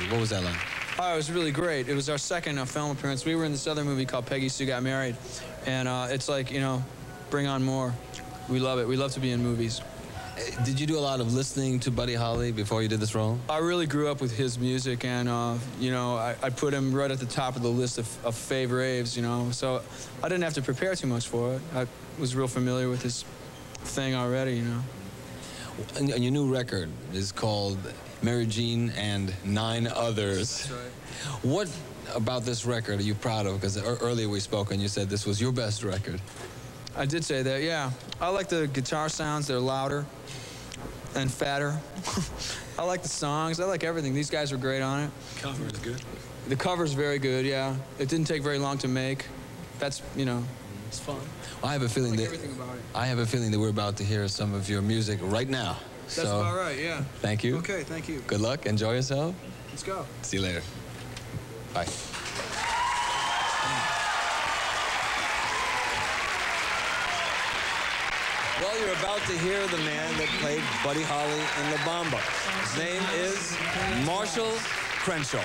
What was that like? Oh, it was really great. It was our second film appearance. We were in this other movie called Peggy Sue Got Married, and it's like, you know, bring on more. We love it. We love to be in movies. Did you do a lot of listening to Buddy Holly before you did this role? I really grew up with his music, and you know, I put him right at the top of the list of faves, you know. So I didn't have to prepare too much for it. I was real familiar with his thing already, you know. And your new record is called Mary Jean and 9 Others. That's right. What about this record are you proud of? Because earlier we spoke and you said this was your best record. I did say that, yeah. I like the guitar sounds. They're louder and fatter. I like the songs. I like everything. These guys were great on it. The cover is good. The cover's very good, yeah. It didn't take very long to make. That's, you know, it's fun. I have a feeling that everything about it. I have a feeling that we're about to hear some of your music right now. That's about right, yeah. Thank you. Okay, thank you. Good luck. Enjoy yourself. Let's go. See you later. Bye. Well, you're about to hear the man that played Buddy Holly in La Bamba. His name is Marshall Crenshaw.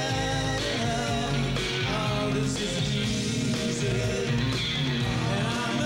This is easy, and I'm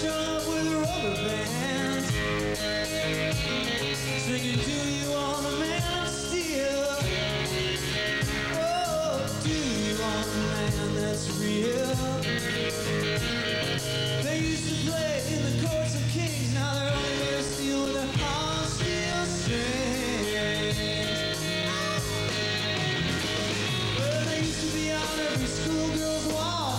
strung up with a rubber band, singing, do you want a man of steel? Oh, do you want a man that's real? They used to play in the courts of kings, now they're only made of steel with their hearts steel strings. Well, they used to be on every schoolgirl's wall.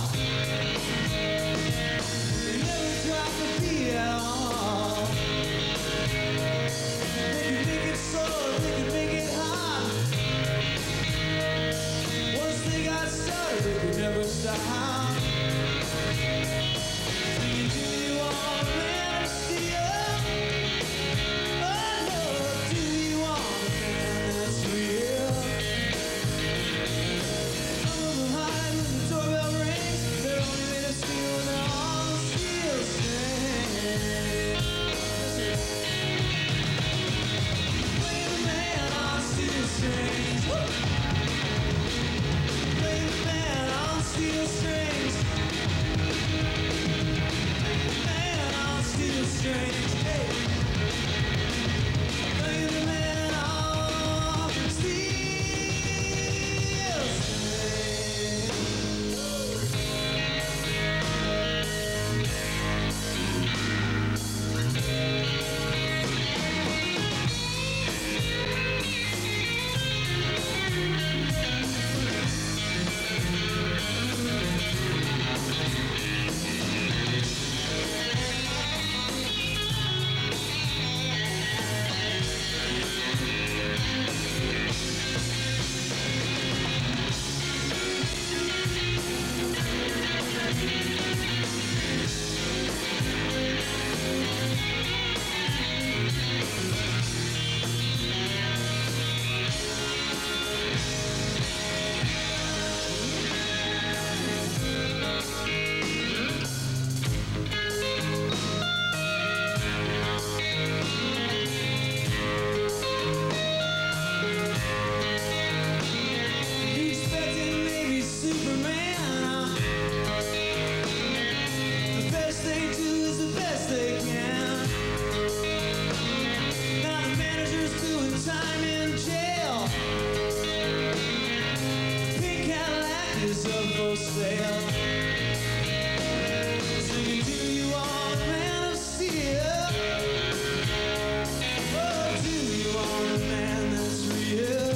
They never dropped a beat at all. They could make it slow, they could make it hot. Once they got started, they could never stop. Singing, do you want a man of steel? Oh, no, do you want a man that's real? Some of them hide when the doorbell rings. They're only made of steel and they're all steel strings. Play the man on steel strings. Woo! Play the man on steel strings. Man on steel strings. Hey. Play the man on steel strings. Expecting maybe Superman. The best they do is the best they can. Now the manager's doing time in jail. Pink Cadillac is up for sale. Singing, do you want a man of steel? Oh, do you want a man that's real?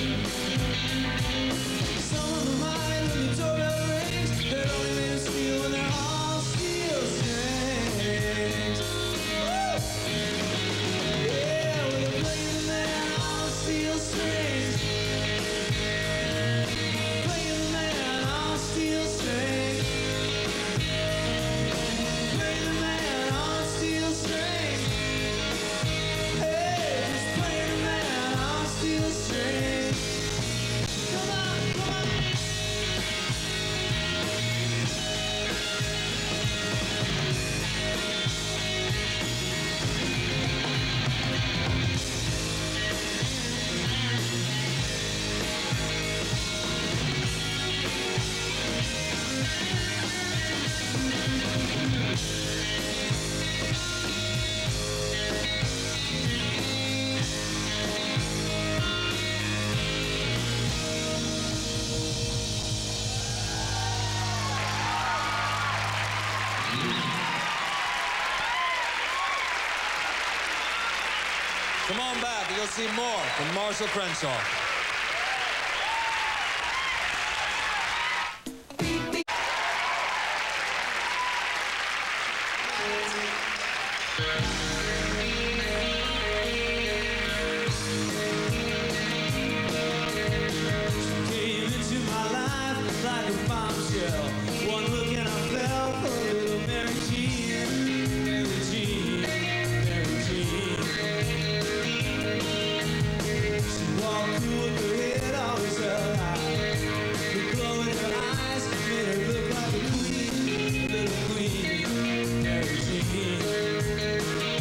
Some of them hide when the doorbell rings. They're only made of steel and they're all steel strings. Woo! Yeah, we'll play the man on steel strings. Play the man on steel strings. Play the man on steel strings. Hey, just play the man on steel strings. Come on, come on. Come on back and you'll see more from Marshall Crenshaw. Came into my life like a bombshell. One look and I fell for little Mary Jean. Mary Jean, Mary Jean. She walked through with her head always held high. The glow in her eyes made her look like a queen, little queen, Mary Jean.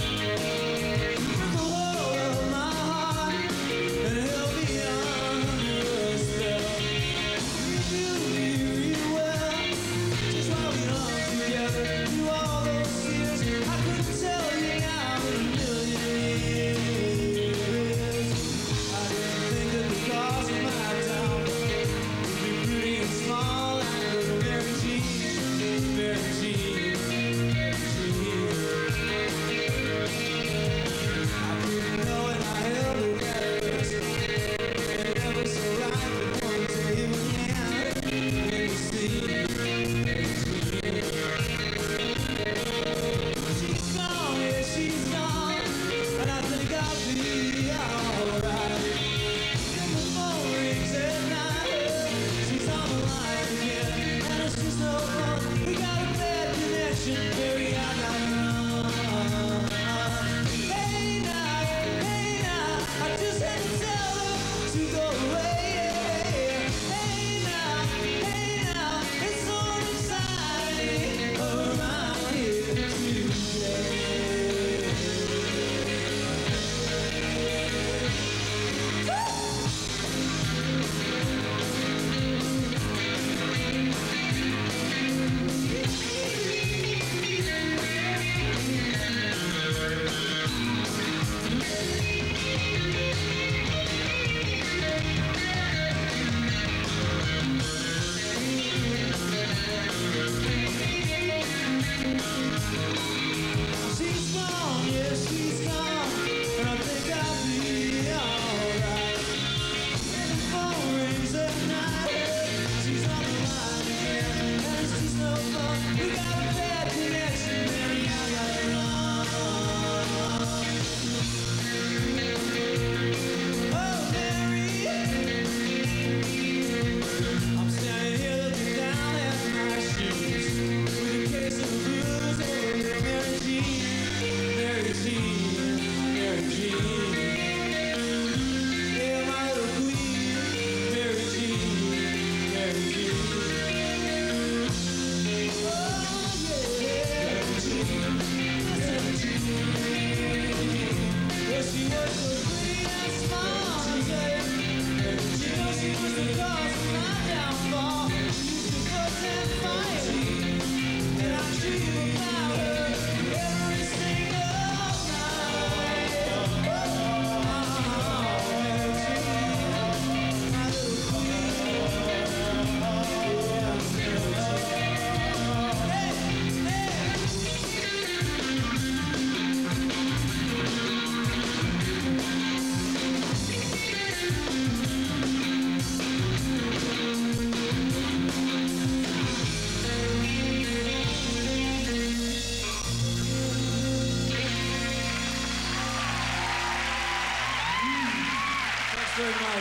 very much.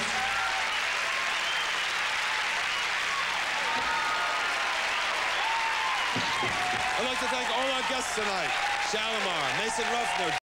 I'd like to thank all our guests tonight. Shalimar, Mason Ruffner,